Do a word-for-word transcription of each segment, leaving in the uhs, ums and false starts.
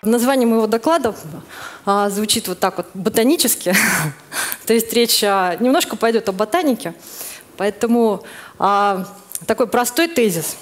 Название моего доклада а, звучит вот так вот ботанически. То есть речь а, немножко пойдет о ботанике. Поэтому а, такой простой тезис.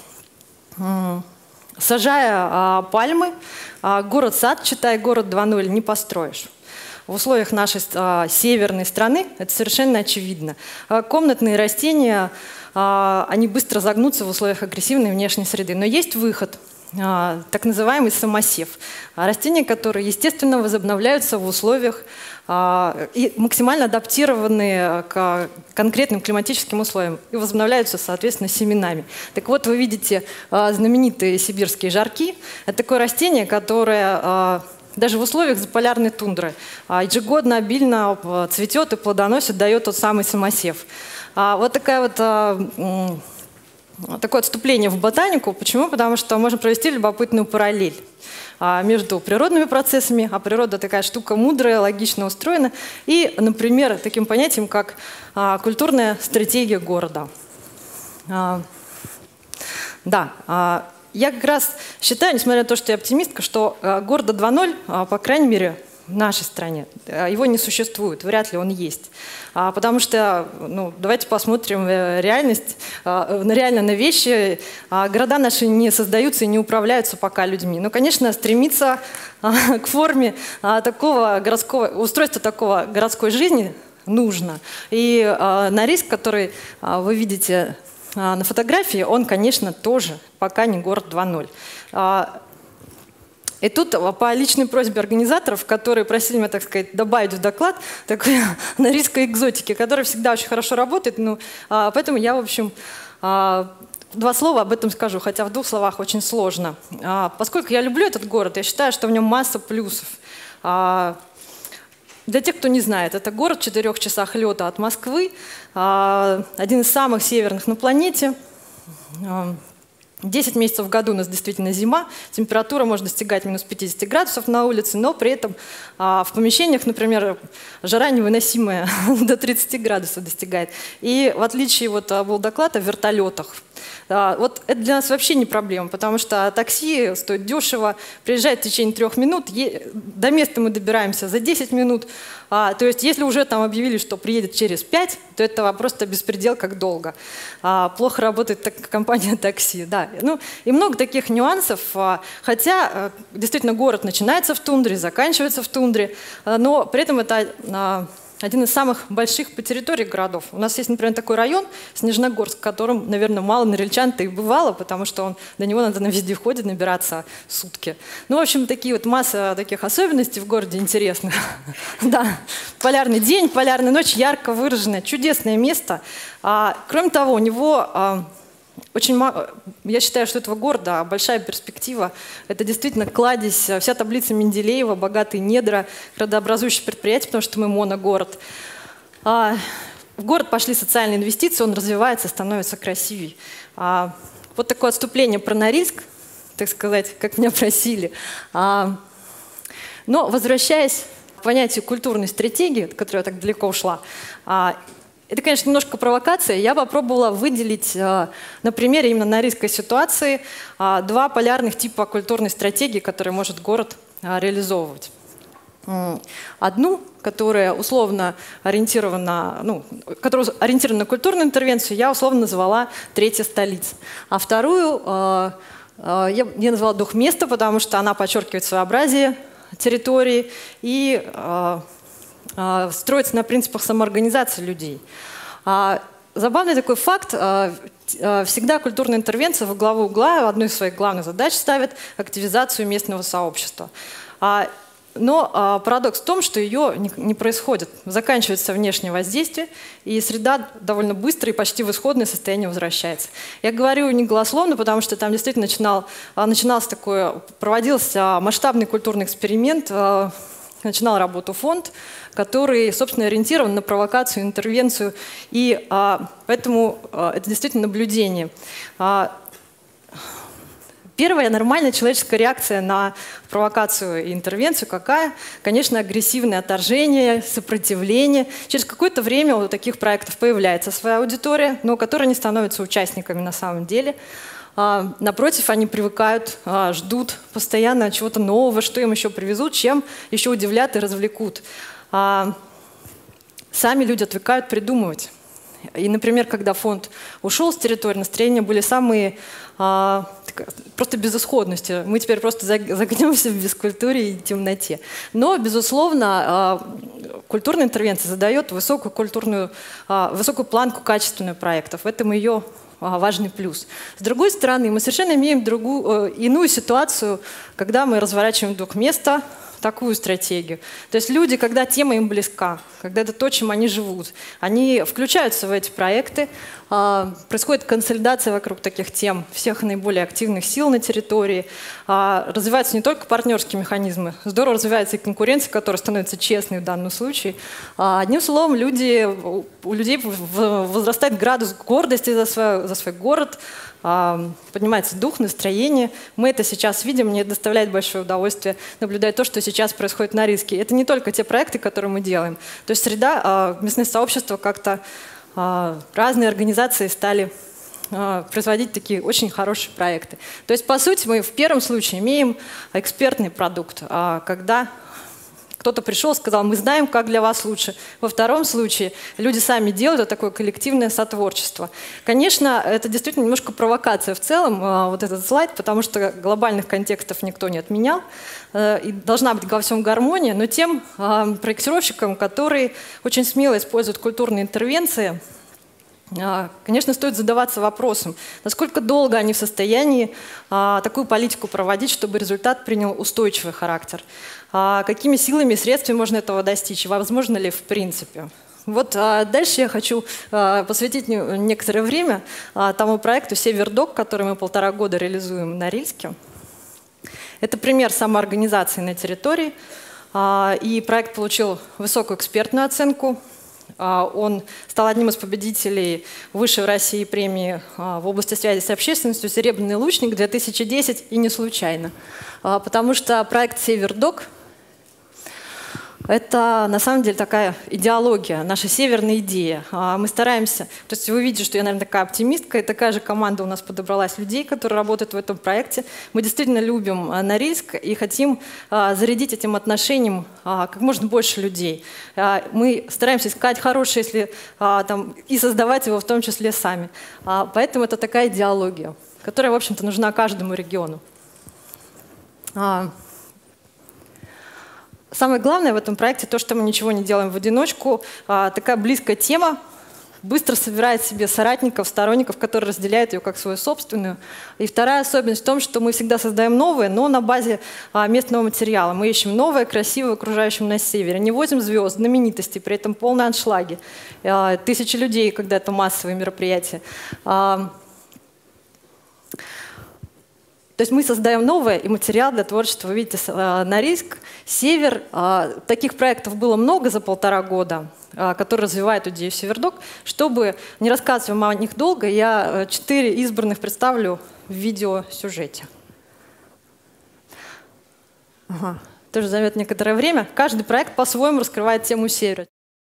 Сажая а, пальмы, а, город-сад, читай город два ноль, не построишь. В условиях нашей а, северной страны это совершенно очевидно. А, комнатные растения, а, они быстро загнутся в условиях агрессивной внешней среды. Но есть выход, а, так называемый самосев. А, растения, которые, естественно, возобновляются в условиях а, и максимально адаптированные к конкретным климатическим условиям и возобновляются, соответственно, семенами. Так вот, вы видите а, знаменитые сибирские жарки. Это такое растение, которое а, даже в условиях заполярной тундры а, ежегодно обильно а, цветет и плодоносит, дает тот самый самосев. А, вот такая вот... А, Такое отступление в ботанику. Почему? Потому что можем провести любопытную параллель между природными процессами, а природа такая штука мудрая, логично устроена, и, например, таким понятием, как культурная стратегия города. Да, я как раз считаю, несмотря на то, что я оптимистка, что города два ноль, по крайней мере, в нашей стране, его не существует, вряд ли он есть. А, потому что, ну, давайте посмотрим реальность, а, реально на вещи. А, города наши не создаются и не управляются пока людьми. Ну, конечно, стремиться а, к форме а, такого городского, устройства такого городской жизни нужно. И а, на риск, который а, вы видите а, на фотографии, он, конечно, тоже пока не город два ноль. А, И тут по личной просьбе организаторов, которые просили меня, так сказать, добавить в доклад такой на риск экзотики, который всегда очень хорошо работает, ну, а, поэтому я, в общем, а, два слова об этом скажу, хотя в двух словах очень сложно. А, поскольку я люблю этот город, я считаю, что в нем масса плюсов. А, для тех, кто не знает, это город в четырех часах лета от Москвы, а, один из самых северных на планете. А, десять месяцев в году у нас действительно зима, температура может достигать минус пятьдесят градусов на улице, но при этом а, в помещениях, например, жара невыносимая до тридцати градусов достигает. И в отличие вот, был доклад о вертолетах. А, вот это для нас вообще не проблема, потому что такси стоит дешево, приезжает в течение трех минут, е до места мы добираемся за десять минут. А, то есть если уже там объявили, что приедет через пять, то это просто беспредел, как долго. А, плохо работает так, компания такси. Да. Ну, и много таких нюансов, а, хотя а, действительно город начинается в тундре, заканчивается в тундре, а, но при этом это а, один из самых больших по территории городов. У нас есть, например, такой район Снежногорск, в котором, наверное, мало норильчан-то и бывало, потому что он, до него надо на вездеходе набираться сутки. Ну, в общем, такие вот масса таких особенностей в городе интересных. Да, полярный день, полярная ночь, ярко выраженное, чудесное место. Кроме того, у него... Очень, я считаю, что этого города большая перспектива. Это действительно кладезь, вся таблица Менделеева, богатые недра, градообразующие предприятия, потому что мы моногород. В город пошли социальные инвестиции, он развивается, становится красивей. Вот такое отступление про Норильск, так сказать, как меня просили. Но возвращаясь к понятию культурной стратегии, от которой я так далеко ушла, это, конечно, немножко провокация. Я попробовала выделить на примере именно норильской ситуации два полярных типа культурной стратегии, которые может город реализовывать. Одну, которая условно ориентирована, ну, которая ориентирована на культурную интервенцию, я условно назвала «Третья столица». А вторую я, я назвала «Дух места», потому что она подчеркивает своеобразие территории и строится на принципах самоорганизации людей. Забавный такой факт. Всегда культурная интервенция во главу угла, одну из своих главных задач ставит активизацию местного сообщества. Но парадокс в том, что ее не происходит. Заканчивается внешнее воздействие, и среда довольно быстро и почти в исходное состояние возвращается. Я говорю не голословно, потому что там действительно начинал, начинался такой, проводился масштабный культурный эксперимент, начинал работу фонд, который, собственно, ориентирован на провокацию, интервенцию, и а, поэтому а, это действительно наблюдение. А, первая нормальная человеческая реакция на провокацию и интервенцию какая? Конечно, агрессивное отторжение, сопротивление. Через какое-то время у таких проектов появляется своя аудитория, но которая не становится участниками на самом деле. Напротив, они привыкают, ждут постоянно чего-то нового, что им еще привезут, чем еще удивлят и развлекут. Сами люди отвыкают придумывать. И, например, когда фонд ушел с территории, настроения были самые а, так, просто безысходности. Мы теперь просто загнемся в бескультуре и темноте. Но, безусловно, а, культурная интервенция задает высокую, культурную, а, высокую планку качественных проектов. В этом ее а, важный плюс. С другой стороны, мы совершенно имеем другую, иную ситуацию, когда мы разворачиваем вдруг место, такую стратегию. То есть люди, когда тема им близка, когда это то, чем они живут, они включаются в эти проекты, э, происходит консолидация вокруг таких тем всех наиболее активных сил на территории, э, развиваются не только партнерские механизмы, здорово развивается и конкуренция, которая становится честной в данном случае. Э, одним словом, люди, у людей возрастает градус гордости за свой, за свой город, поднимается дух, настроение. Мы это сейчас видим, мне доставляет большое удовольствие наблюдать то, что сейчас происходит на Норильске. Это не только те проекты, которые мы делаем. То есть среда, местное сообщество, как-то разные организации стали производить такие очень хорошие проекты. То есть, по сути, мы в первом случае имеем экспертный продукт, когда кто-то пришел и сказал, мы знаем, как для вас лучше. Во втором случае люди сами делают, это такое коллективное сотворчество. Конечно, это действительно немножко провокация в целом, вот этот слайд, потому что глобальных контекстов никто не отменял, и должна быть во всем гармония, но тем проектировщикам, которые очень смело используют культурные интервенции, конечно, стоит задаваться вопросом, насколько долго они в состоянии а, такую политику проводить, чтобы результат принял устойчивый характер. А, какими силами и средствами можно этого достичь? Возможно ли в принципе? Вот а, дальше я хочу а, посвятить не, некоторое время а, тому проекту «Севердок», который мы полтора года реализуем в Норильске. Это пример самоорганизации на территории, а, и проект получил высокую экспертную оценку. Он стал одним из победителей высшей в России премии в области связи с общественностью «Серебряный лучник» две тысячи десять, и не случайно. Потому что проект «Севердок» — это на самом деле такая идеология, наша северная идея. Мы стараемся, то есть вы видите, что я, наверное, такая оптимистка, и такая же команда у нас подобралась людей, которые работают в этом проекте. Мы действительно любим Норильск и хотим зарядить этим отношением как можно больше людей. Мы стараемся искать хорошее, если, там, и создавать его в том числе сами. Поэтому это такая идеология, которая, в общем-то, нужна каждому региону. Самое главное в этом проекте то, что мы ничего не делаем в одиночку. А, такая близкая тема быстро собирает себе соратников, сторонников, которые разделяют ее как свою собственную. И вторая особенность в том, что мы всегда создаем новое, но на базе а, местного материала. Мы ищем новое, красивое в окружающем нас севере. Не возим звезд, знаменитостей, при этом полные аншлаги. А, тысячи людей, когда это массовые мероприятия. А, То есть мы создаем новое и материал для творчества. Вы видите, Норильск, Север. Таких проектов было много за полтора года, которые развивают идею «Севердок». Чтобы не рассказывать вам о них долго, я четыре избранных представлю в видеосюжете. Ага. Тоже займет некоторое время. Каждый проект по-своему раскрывает тему Севера.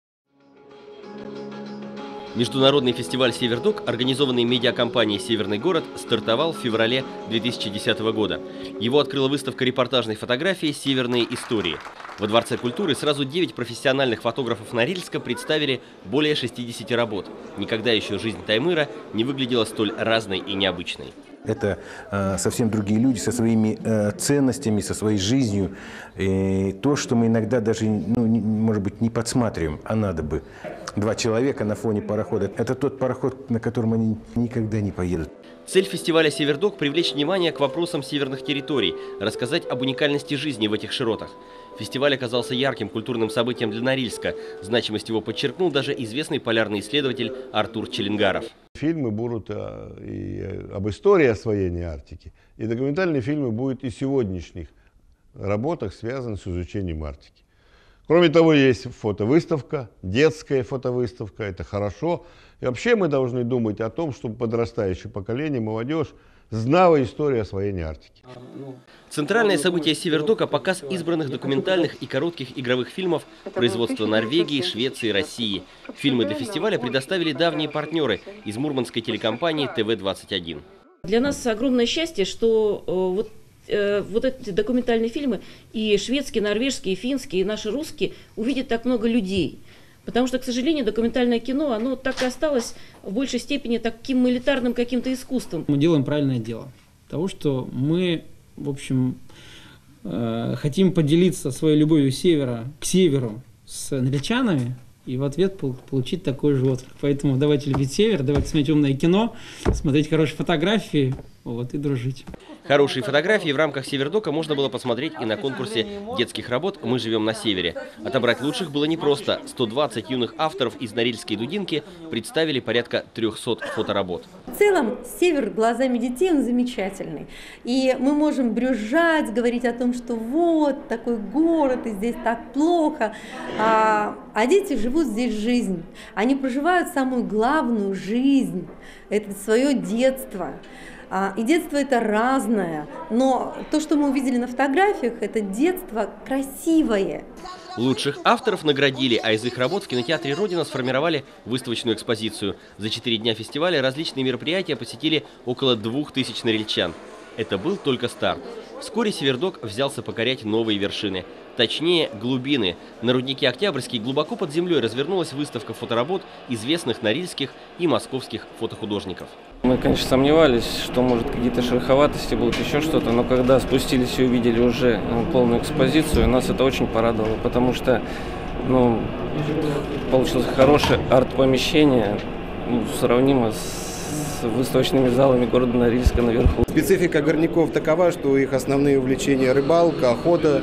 Международный фестиваль «Севердок», организованный медиакомпанией «Северный город», стартовал в феврале две тысячи десятого года. Его открыла выставка репортажной фотографии «Северные истории». Во Дворце культуры сразу девять профессиональных фотографов Норильска представили более шестидесяти работ. Никогда еще жизнь Таймыра не выглядела столь разной и необычной. Это э, совсем другие люди со своими э, ценностями, со своей жизнью. И то, что мы иногда даже, ну, не, может быть, не подсматриваем, а надо бы. Два человека на фоне парохода – это тот пароход, на котором они никогда не поедут. Цель фестиваля «Севердок» – привлечь внимание к вопросам северных территорий, рассказать об уникальности жизни в этих широтах. Фестиваль оказался ярким культурным событием для Норильска. Значимость его подчеркнул даже известный полярный исследователь Артур Челенгаров. Фильмы будут и об истории освоения Арктики, и документальные фильмы будут и сегодняшних работах, связанных с изучением Арктики. Кроме того, есть фотовыставка, детская фотовыставка, это хорошо. И вообще мы должны думать о том, чтобы подрастающее поколение, молодежь, знала историю освоения Арктики. Центральное событие «Севердока» – показ избранных документальных и коротких игровых фильмов производства Норвегии, Швеции, России. Фильмы для фестиваля предоставили давние партнеры из мурманской телекомпании тэ вэ двадцать один. Для нас огромное счастье, что вот, вот эти документальные фильмы, и шведские, норвежские, и финские, и наши русские, увидят так много людей. Потому что, к сожалению, документальное кино, оно так и осталось в большей степени таким элитарным каким-то искусством. Мы делаем правильное дело. Того, что мы, в общем, хотим поделиться своей любовью севера к северу с норильчанами, и в ответ получить такой же отклик. Поэтому давайте любить север, давайте смотреть умное кино, смотреть хорошие фотографии, вот, и дружить. Хорошие фотографии в рамках Севердока можно было посмотреть и на конкурсе детских работ «Мы живем на севере». Отобрать лучших было непросто. сто двадцать юных авторов из Норильской Дудинки представили порядка трёхсот фоторабот. В целом, север глазами детей, он замечательный. И мы можем брюзжать, говорить о том, что вот такой город, и здесь так плохо. А, а дети живут здесь жизнь. Они проживают самую главную жизнь. Это свое детство. И детство это разное, но то, что мы увидели на фотографиях, это детство красивое. Лучших авторов наградили, а из их работ в кинотеатре «Родина» сформировали выставочную экспозицию. За четыре дня фестиваля различные мероприятия посетили около двух тысяч норильчан. Это был только старт. Вскоре Севердок взялся покорять новые вершины. Точнее, глубины. На руднике Октябрьский глубоко под землей развернулась выставка фоторабот известных норильских и московских фотохудожников. Мы, конечно, сомневались, что, может, какие-то шероховатости будут, еще что-то, но когда спустились и увидели уже полную экспозицию, нас это очень порадовало, потому что, ну, получилось хорошее арт-помещение, ну, сравнимо с с выставочными залами города Норильска наверху. Специфика горняков такова, что их основные увлечения — рыбалка, охота,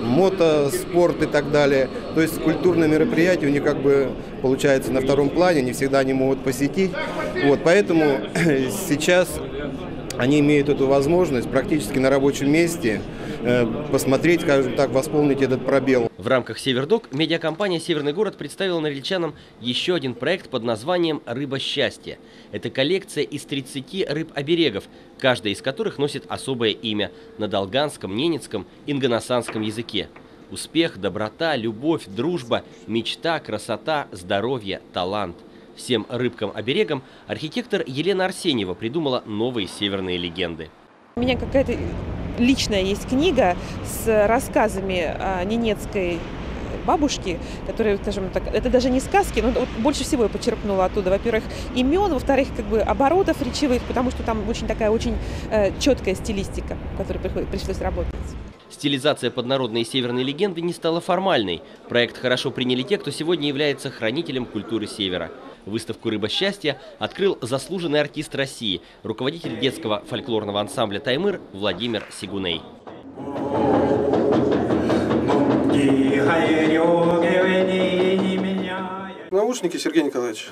мотоспорт и так далее. То есть культурные мероприятия у них как бы получается на втором плане, не всегда они могут посетить. Вот, поэтому сейчас они имеют эту возможность практически на рабочем месте посмотреть, скажем так, восполнить этот пробел. В рамках Севердок медиакомпания «Северный город» представила норильчанам еще один проект под названием «Рыба счастья». Это коллекция из тридцати рыб-оберегов, каждая из которых носит особое имя на долганском, ненецком, ингоносанском языке. Успех, доброта, любовь, дружба, мечта, красота, здоровье, талант. Всем рыбкам-оберегам архитектор Елена Арсеньева придумала новые северные легенды. У меня какая-то личная есть книга с рассказами ненецкой бабушки, которые, скажем так, это даже не сказки, но вот больше всего я почерпнула оттуда, во-первых, имен, во-вторых, как бы оборотов речевых, потому что там очень такая очень э, четкая стилистика, в которой приходит, пришлось работать. Стилизация под народные северные легенды не стала формальной. Проект хорошо приняли те, кто сегодня является хранителем культуры Севера. Выставку «Рыба счастья» открыл заслуженный артист России, руководитель детского фольклорного ансамбля «Таймыр» Владимир Сигуней. Наушники, Сергей Николаевич.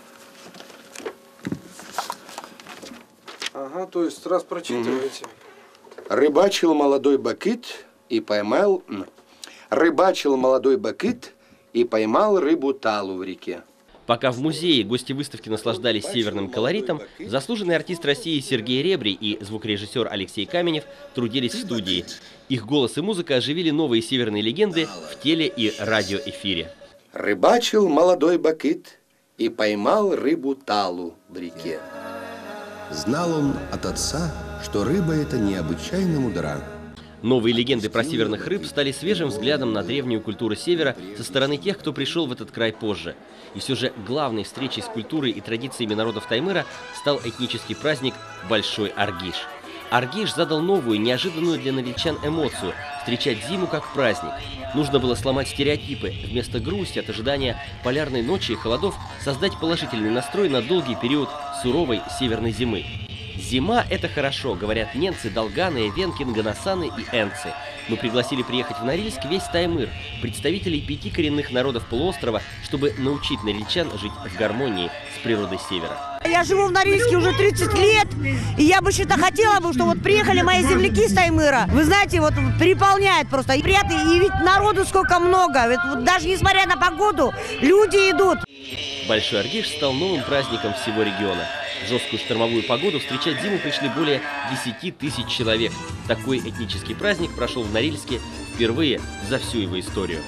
Ага, то есть раз прочитываете. Рыбачил молодой бакит и поймал... Рыбачил молодой бакит и поймал рыбу талу в реке. Пока в музее гости выставки наслаждались северным колоритом, заслуженный артист России Сергей Ребрий и звукорежиссер Алексей Каменев трудились в студии. Их голос и музыка оживили новые северные легенды в теле- и радиоэфире. Рыбачил молодой бакит и поймал рыбу талу в реке. Знал он от отца, что рыба эта необычайно мудра. Новые легенды про северных рыб стали свежим взглядом на древнюю культуру Севера со стороны тех, кто пришел в этот край позже. И все же главной встречей с культурой и традициями народов Таймыра стал этнический праздник Большой Аргиш. Аргиш задал новую, неожиданную для норильчан эмоцию – встречать зиму как праздник. Нужно было сломать стереотипы, вместо грусти от ожидания полярной ночи и холодов создать положительный настрой на долгий период суровой северной зимы. Зима – это хорошо, говорят ненцы, долганы, венки, ингоносаны и энцы. Мы пригласили приехать в Норильск весь Таймыр, представителей пяти коренных народов полуострова, чтобы научить норильчан жить в гармонии с природой Севера. Я живу в Норильске уже тридцать лет, и я бы что-то хотела бы, что вот приехали мои земляки с Таймыра. Вы знаете, вот переполняет просто. И приятно, и ведь народу сколько много. Ведь вот даже несмотря на погоду, люди идут. Большой Аргиш стал новым праздником всего региона. В жесткую штормовую погоду встречать зиму пришли более десяти тысяч человек. Такой этнический праздник прошел в Норильске впервые за всю его историю.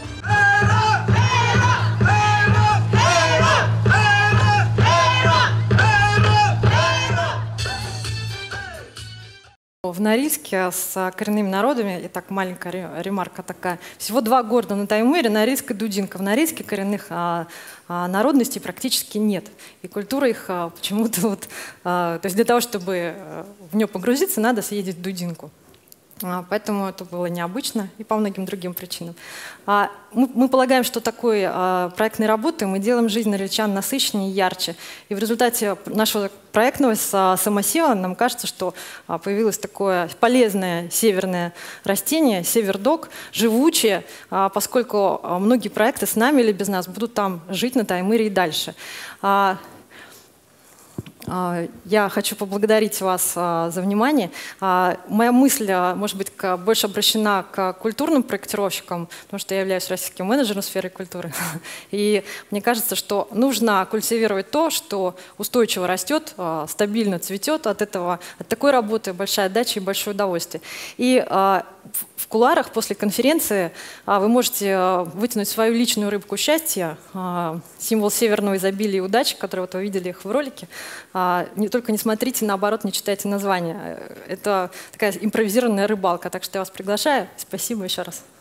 Норильске с коренными народами, и так маленькая ремарка такая, всего два города на Таймыре, Норильск и Дудинка. В Норильске коренных а, а, народностей практически нет. И культура их а, почему-то вот... А, то есть для того, чтобы в нее погрузиться, надо съездить в Дудинку. Поэтому это было необычно и по многим другим причинам. Мы, мы полагаем, что такой проектной работой мы делаем жизнь норильчан насыщеннее и ярче. И в результате нашего проектного самосева нам кажется, что появилось такое полезное северное растение, севердок, живучее, поскольку многие проекты с нами или без нас будут там жить на Таймыре и дальше. Я хочу поблагодарить вас за внимание. Моя мысль, может быть, больше обращена к культурным проектировщикам, потому что я являюсь российским менеджером сферы культуры. И мне кажется, что нужно культивировать то, что устойчиво растет, стабильно цветет. От этого, от такой работы большая отдача и большое удовольствие. И в кулуарах после конференции вы можете вытянуть свою личную рыбку счастья, символ северного изобилия и удачи, который вот вы видели их в ролике. Не только не смотрите, наоборот, не читайте название. Это такая импровизированная рыбалка, так что я вас приглашаю. Спасибо еще раз.